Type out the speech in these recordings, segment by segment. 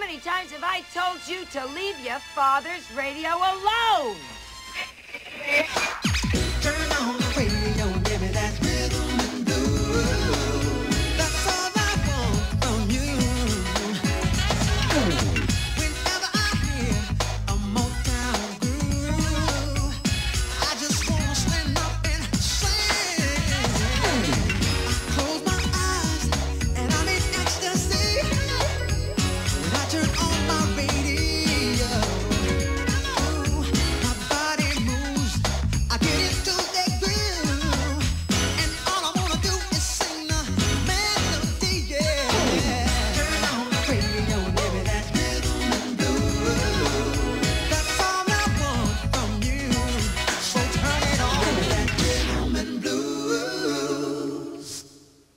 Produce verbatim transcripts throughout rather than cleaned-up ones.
many times have I told you to leave your father's radio alone? Turn on the radio, give me that rhythm and blues. That's all I want from you. Whenever I hear a Motown groove, I just wanna stand up and sing. I close my eyes and I'm in ecstasy when I turn on my radio. Ooh, my body moves. I get into that groove, and all I wanna do is sing the melody, yeah. Turn on the radio, give me that rhythm and blues. That's all I want from you. So turn it on, give me that rhythm and blues.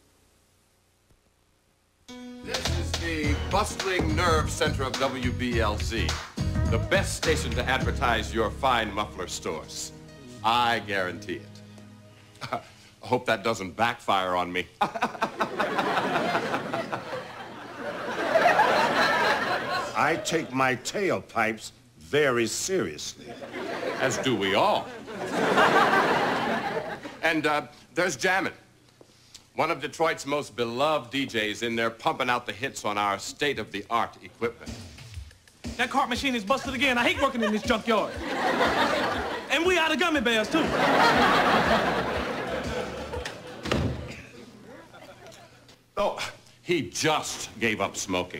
This is the bustling nerve center of W B L Z, the best station to advertise your fine muffler stores. I guarantee it. I hope that doesn't backfire on me. I take my tailpipes very seriously. As do we all. And uh, there's Jammin', one of Detroit's most beloved D Js in there pumping out the hits on our state-of-the-art equipment. That cart machine is busted again. I hate working in this junkyard. And we out of gummy bears, too. Oh, he just gave up smoking.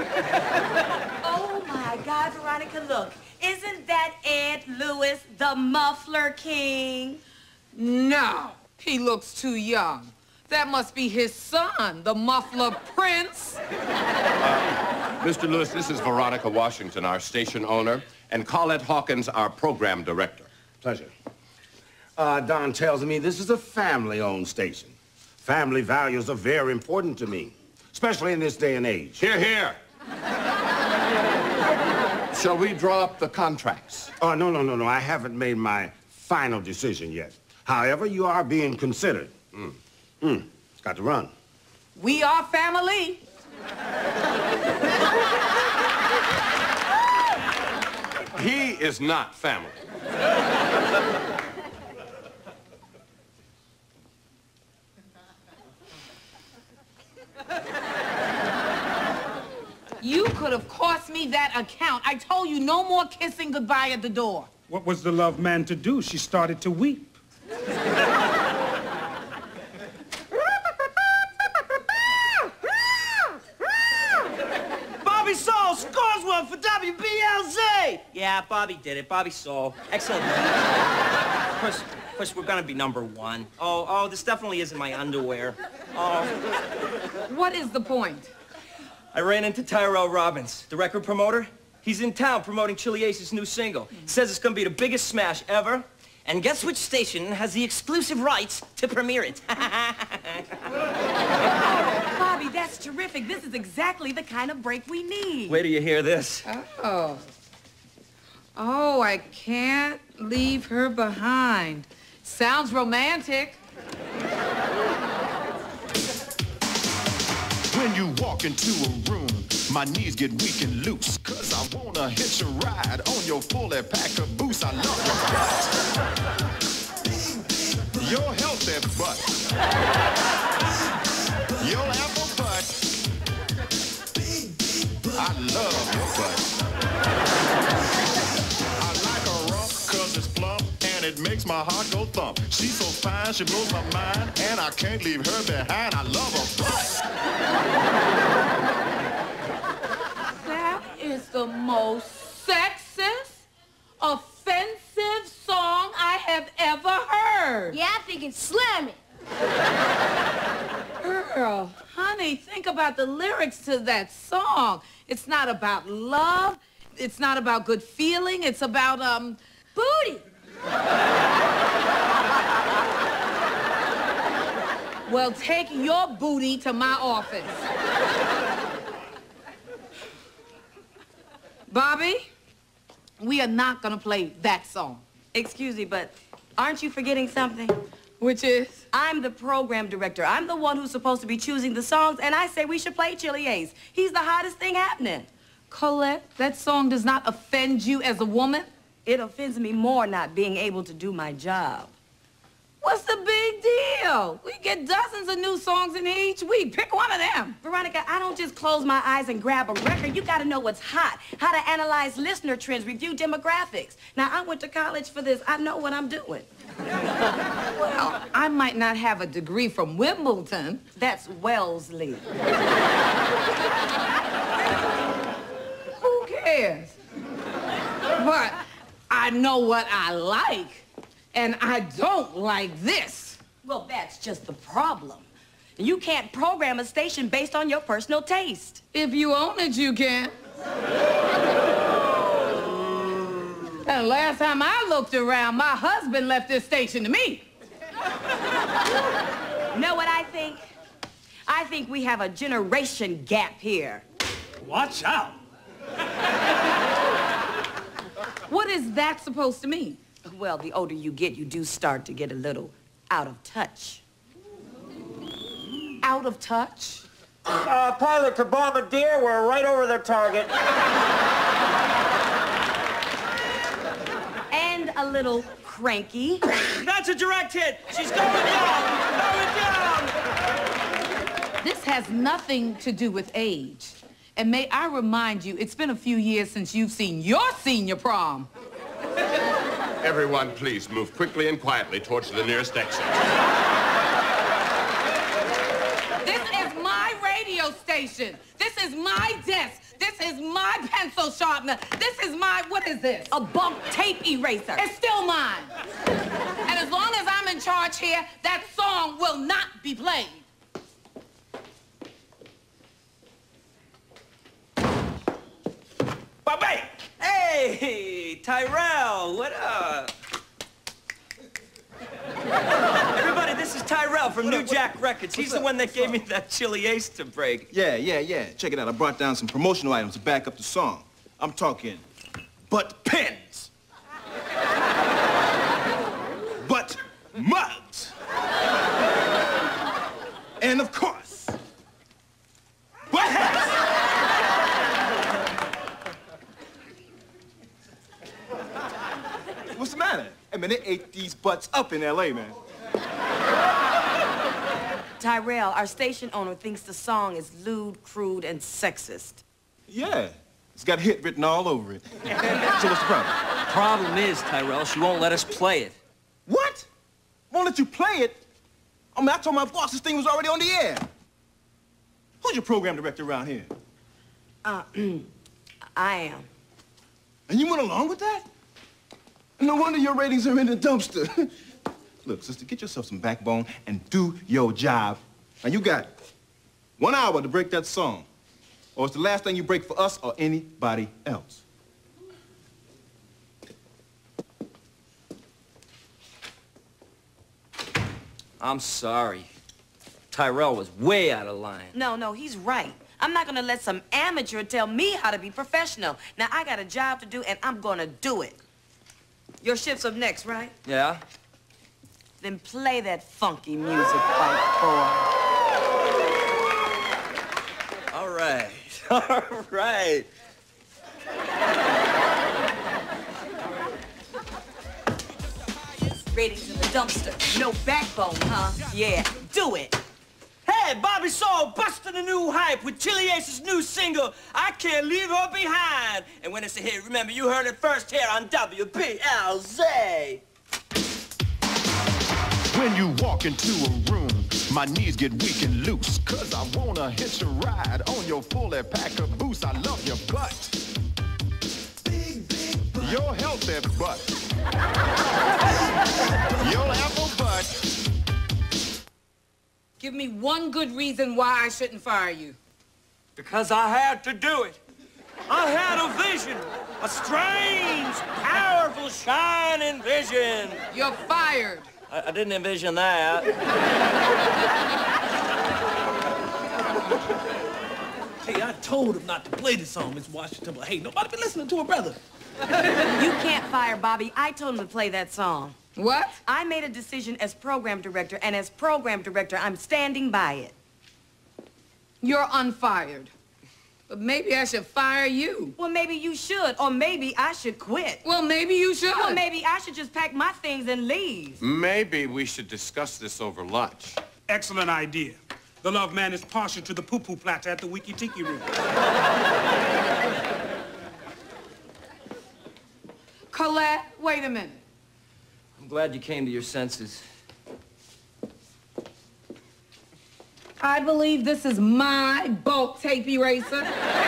Oh, my God, Veronica, look. Isn't that Ed Lewis, the muffler king? No, he looks too young. That must be his son, the muffler prince. Uh, Mister Lewis, this is Veronica Washington, our station owner, and Colette Hawkins, our program director. Pleasure. Uh, Don tells me this is a family-owned station. Family values are very important to me, especially in this day and age. Hear, hear. Shall we draw up the contracts? Oh, no, no, no, no. I haven't made my final decision yet. However, you are being considered. Mm. Mm. It's got to run. We are family. He is not family. You could have cost me that account. I told you no more kissing goodbye at the door. What was the love man to do? She started to weep. Bobby Saul scores one for W B L Z! Yeah, Bobby did it. Bobby Saul. Excellent. Of course, of course, we're gonna be number one. Oh, oh, this definitely isn't my underwear. Oh. What is the point? I ran into Tyrell Robbins, the record promoter. He's in town promoting Chili Ace's new single. Says it's gonna be the biggest smash ever. And guess which station has the exclusive rights to premiere it? Oh, Bobby, that's terrific. This is exactly the kind of break we need. Wait till you hear this. Oh. Oh, I can't leave her behind. Sounds romantic. When you walk into a room, my knees get weak and loose, cause I wanna hitch a ride on your fully packed caboose. I love your butt, your healthy butt, your apple butt. I love your butt. I like her rough cause it's plump and it makes my heart go thump. She's so fine, she blows my mind, and I can't leave her behind. I love her butt. That is the most sexist, offensive song I have ever heard. Yeah, I think it's slamming. Girl, honey, think about the lyrics to that song. It's not about love. It's not about good feeling. It's about, um, Booty. well, take your booty to my office. Bobby, we are not gonna play that song. Excuse me, but aren't you forgetting something? Which is? I'm the program director. I'm the one who's supposed to be choosing the songs, and I say we should play Chili Ace. He's the hottest thing happening. Colette, that song does not offend you as a woman? It offends me more not being able to do my job. What's the big deal? We get dozens of new songs in here each week. Pick one of them. Veronica, I don't just close my eyes and grab a record. You gotta know what's hot, how to analyze listener trends, review demographics. Now, I went to college for this. I know what I'm doing. Well, I might not have a degree from Wimbledon. That's Wellesley. Who cares? But I know what I like, and I don't like this. Well, that's just the problem. You can't program a station based on your personal taste. If you own it, you can. And last time I looked around, my husband left this station to me. Know what I think? I think we have a generation gap here. Watch out. What is that supposed to mean? Well, the older you get, you do start to get a little out of touch. Out of touch? Uh, pilot to Bombardier, we're right over their target. And a little cranky. That's a direct hit. She's going down, going down. This has nothing to do with age. And may I remind you, it's been a few years since you've seen your senior prom. Everyone, please move quickly and quietly towards the nearest exit. This is my radio station. This is my desk. This is my pencil sharpener. This is my, what is this? A bump tape eraser. It's still mine. And as long as I'm in charge here, that song will not be played. Bobby! Hey, Tyrell, what up? Everybody, this is Tyrell from New Jack Records. He's the one that gave me that Chili Ace to break. Yeah, yeah, yeah. Check it out. I brought down some promotional items to back up the song. I'm talking butt pens, butt mugs, and of course, butt hats. What's the matter? I mean, they ate these butts up in L A, man. Tyrell, our station owner thinks the song is lewd, crude, and sexist. Yeah, it's got hit written all over it. So what's the problem? Problem is, Tyrell, she won't let us play it. What? Won't let you play it? I mean, I told my boss this thing was already on the air. Who's your program director around here? Uh, I am. And you went along with that? No wonder your ratings are in the dumpster. Look, sister, get yourself some backbone and do your job. Now, you got one hour to break that song, or it's the last thing you break for us or anybody else. I'm sorry. Tyrell was way out of line. No, no, he's right. I'm not gonna let some amateur tell me how to be professional. Now, I got a job to do, and I'm gonna do it. Your ship's up next, right? Yeah? Then play that funky music, white boy. All right. All right. Ratings in the dumpster. No backbone, huh? Yeah, do it. Hey, Bobby Soul busting a new hype with Chili Ace's new single, I Can't Leave Her Behind. And when it's a hit, remember, you heard it first here on W B L Z. When you walk into a room, my knees get weak and loose, cause I wanna hitch a ride on your fully packed caboose. I love your butt. Big, big butt. Your healthy butt. Your apple butt. Give me one good reason why I shouldn't fire you. Because I had to do it. I had a vision, a strange, powerful, shining vision. You're fired. I, I didn't envision that. Hey, I told him not to play this song, Miss Washington, but hey, nobody been listening to her brother. You can't fire Bobby. I told him to play that song. What? I made a decision as program director, and as program director, I'm standing by it. You're unfired. But maybe I should fire you. Well, maybe you should, or maybe I should quit. Well, maybe you should. Well, maybe I should just pack my things and leave. Maybe we should discuss this over lunch. Excellent idea. The love man is partial to the poo-poo platter at the Wiki Tiki room. Colette, wait a minute. I'm glad you came to your senses. I believe this is my bulk tape eraser.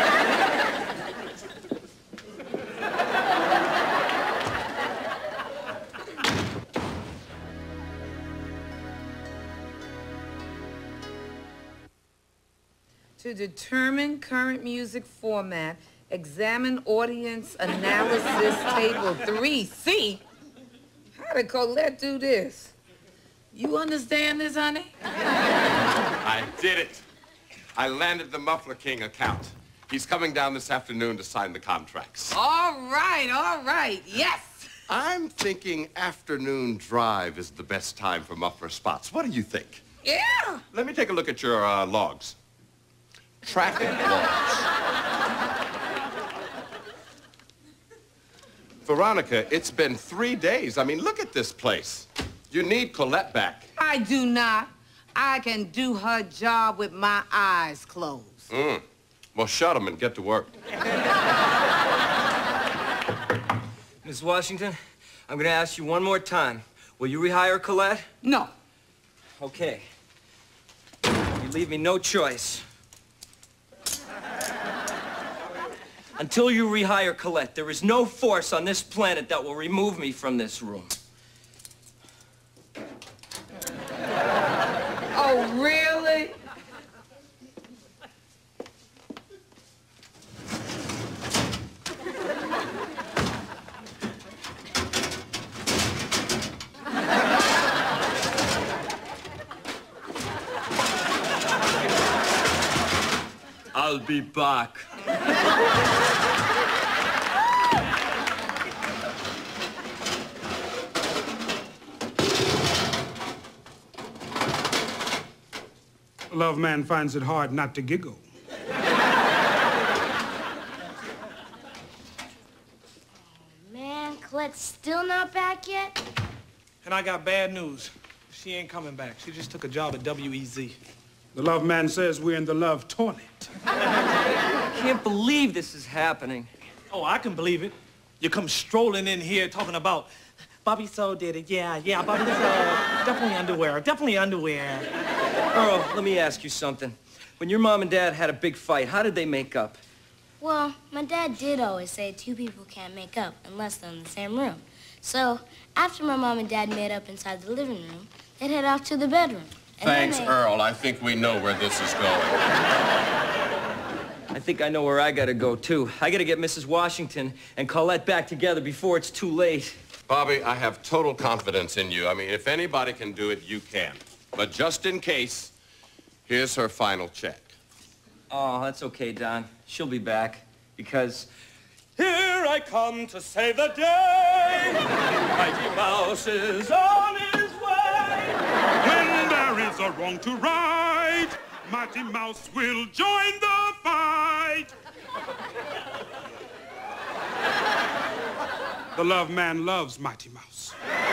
To determine current music format, examine audience analysis table three C. How did Colette do this? You understand this, honey? I did it. I landed the Muffler King account. He's coming down this afternoon to sign the contracts. All right, all right, yes. I'm thinking afternoon drive is the best time for muffler spots. What do you think? Yeah. Let me take a look at your uh, logs. Traffic logs. Veronica, it's been three days. I mean, look at this place. You need Colette back. I do not. I can do her job with my eyes closed. Mm. Well, shut them and get to work. Miss Washington, I'm gonna ask you one more time. Will you rehire Colette? No. Okay. You leave me no choice. Until you rehire Colette, there is no force on this planet that will remove me from this room. Oh, really? I'll be back. Love man finds it hard not to giggle. Man, Colette's still not back yet? And I got bad news. She ain't coming back. She just took a job at W E Z. The love man says we're in the love toilet. I can't believe this is happening. Oh, I can believe it. You come strolling in here talking about Bobby So did it. Yeah, yeah, Bobby So. Definitely underwear. Definitely underwear. Earl, let me ask you something. When your mom and dad had a big fight, how did they make up? Well, my dad did always say two people can't make up unless they're in the same room. So, after my mom and dad made up inside the living room, they'd head off to the bedroom. And Thanks, they... Earl. I think we know where this is going. I think I know where I gotta go, too. I gotta get Missus Washington and Colette back together before it's too late. Bobby, I have total confidence in you. I mean, if anybody can do it, you can. But just in case, here's her final check. Oh, that's okay, Don. She'll be back. Because here I come to save the day. Mighty Mouse is on his way. When there is a wrong to right, Mighty Mouse will join the fight. The love man loves Mighty Mouse.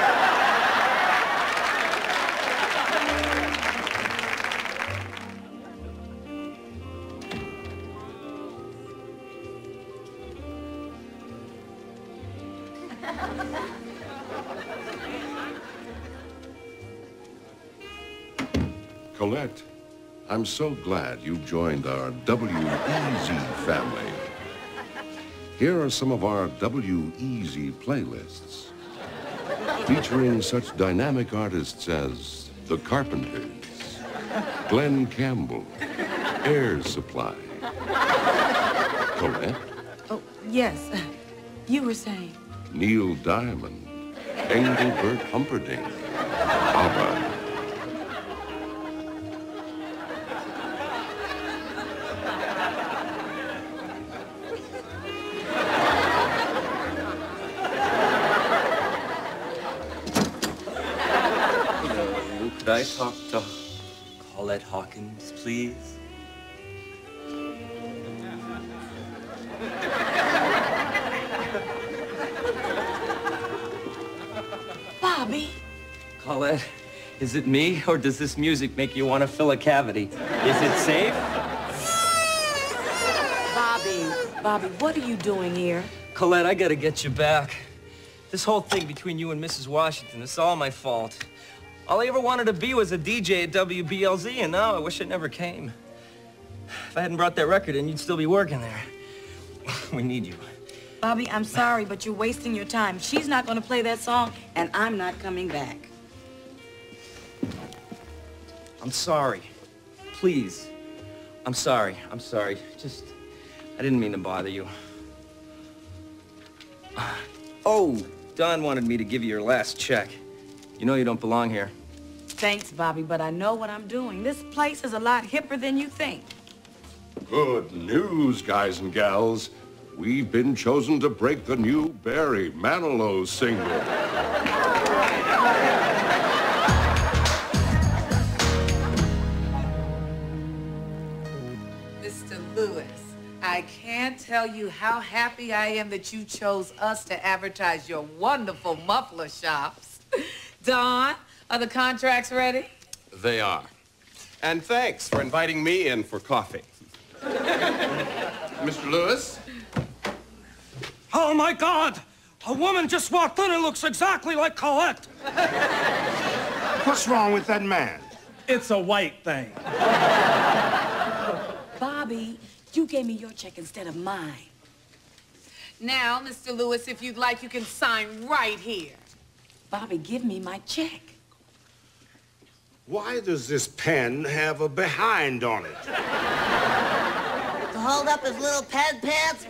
Colette, I'm so glad you joined our W E Z family. Here are some of our W E Z playlists, featuring such dynamic artists as The Carpenters, Glenn Campbell, Air Supply. Colette? Oh, yes. You were saying. Neil Diamond, Engelbert Humperdinck, ABBA. Could I talk to Colette Hawkins, please? Colette, is it me, or does this music make you want to fill a cavity? Is it safe? Bobby, Bobby, what are you doing here? Colette, I gotta get you back. This whole thing between you and Missus Washington, it's all my fault. All I ever wanted to be was a D J at W B L Z, and now I wish it never came. If I hadn't brought that record in, you'd still be working there. We need you. Bobby, I'm sorry, but you're wasting your time. She's not going to play that song, and I'm not coming back. I'm sorry. Please. I'm sorry. I'm sorry. Just, I didn't mean to bother you. Oh, Don wanted me to give you your last check. You know you don't belong here. Thanks, Bobby, but I know what I'm doing. This place is a lot hipper than you think. Good news, guys and gals. We've been chosen to break the new Barry Manilow single. Mister Lewis, I can't tell you how happy I am that you chose us to advertise your wonderful muffler shops. Don, are the contracts ready? They are. And thanks for inviting me in for coffee. Mister Lewis? Oh, my God! A woman just walked in and looks exactly like Colette. What's wrong with that man? It's a white thing. Bobby, you gave me your check instead of mine. Now, Mister Lewis, if you'd like, you can sign right here. Bobby, give me my check. Why does this pen have a behind on it? To hold up his little pad pants?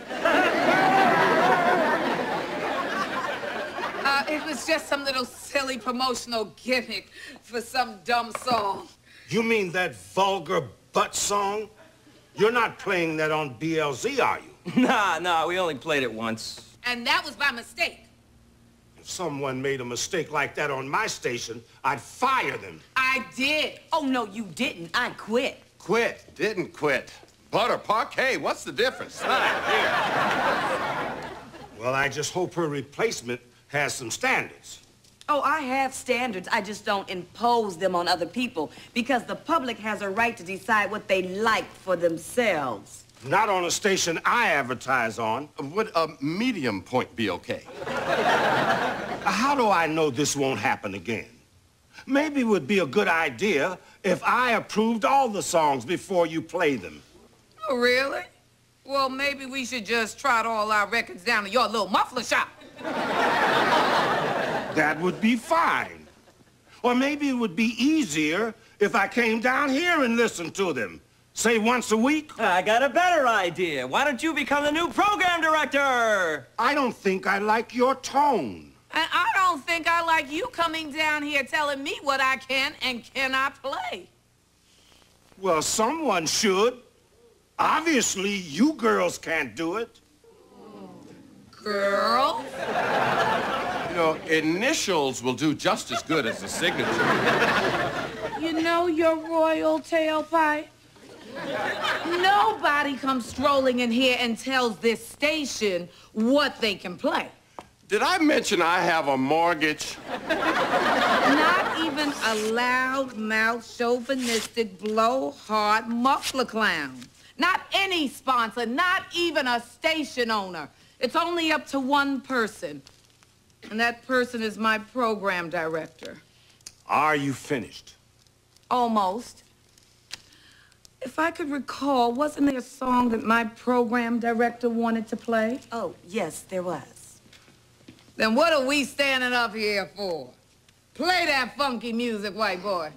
Uh, it was just some little silly promotional gimmick for some dumb song. You mean that vulgar butt song? You're not playing that on B L Z, are you? Nah, nah, we only played it once. And that was by mistake. If someone made a mistake like that on my station, I'd fire them. I did. Oh, no, you didn't. I quit. Quit. Didn't quit. Butter parquet, what's the difference? Ah, here. Well, I just hope her replacement has some standards. Oh, I have standards. I just don't impose them on other people because the public has a right to decide what they like for themselves. Not on a station I advertise on. Would a medium point be okay? How do I know this won't happen again? Maybe it would be a good idea if I approved all the songs before you play them. Oh, really? Well, maybe we should just trot all our records down to your little muffler shop. That would be fine. Or maybe it would be easier if I came down here and listened to them. Say once a week? I got a better idea. Why don't you become the new program director? I don't think I like your tone. And I don't think I like you coming down here telling me what I can and cannot play. Well, someone should. Obviously, you girls can't do it. Girl? You know, initials will do just as good as a signature. You know your royal tailpipe? Nobody comes strolling in here and tells this station what they can play. Did I mention I have a mortgage? Not even a loud-mouthed, chauvinistic, blowhard muffler clown. Not any sponsor, not even a station owner. It's only up to one person. And that person is my program director. Are you finished? Almost. If I could recall, wasn't there a song that my program director wanted to play? Oh, yes, there was. Then what are we standing up here for? Play that funky music, white boy.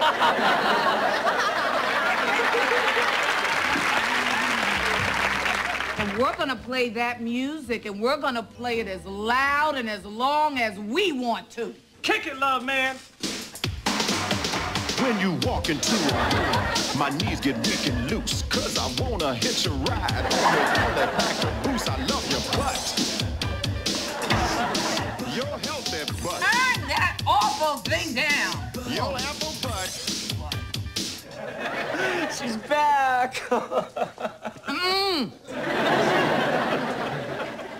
And we're gonna play that music, and we're gonna play it as loud and as long as we want to. Kick it, love, man. When you walk into a room, my knees get weak and loose, cause I wanna hitch a ride on your bullet pack of boots. I love your butt. Your healthy butt. Turn that awful thing down. Your apple butt. She's back. mm.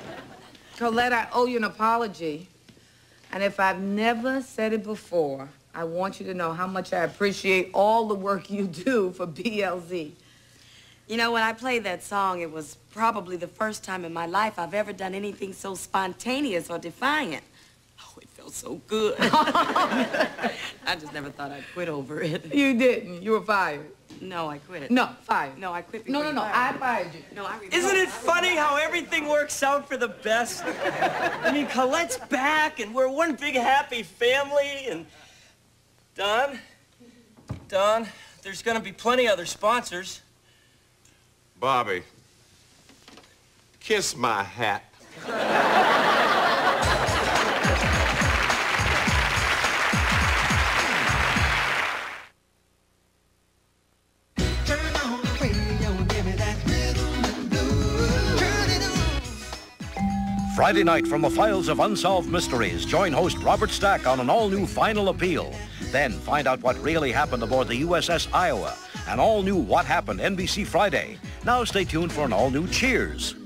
Colette, I owe you an apology. And if I've never said it before, I want you to know how much I appreciate all the work you do for B L Z. You know, when I played that song, it was probably the first time in my life I've ever done anything so spontaneous or defiant. Oh, it felt so good. I just never thought I'd quit over it. You didn't. You were fired. No, I quit. No, fired. No, I quit. No, no, no. I fired you. No, I. Isn't it funny how everything works out for the best? I mean, Colette's back, and we're one big happy family, and Don, Don, there's gonna be plenty other sponsors. Bobby, kiss my hat. Turn on the radio and give me that rhythm and blues. Turn it on. Friday night from the files of Unsolved Mysteries, join host Robert Stack on an all-new Final Appeal. Then find out what really happened aboard the U S S Iowa. An all-new What Happened N B C Friday. Now stay tuned for an all-new Cheers.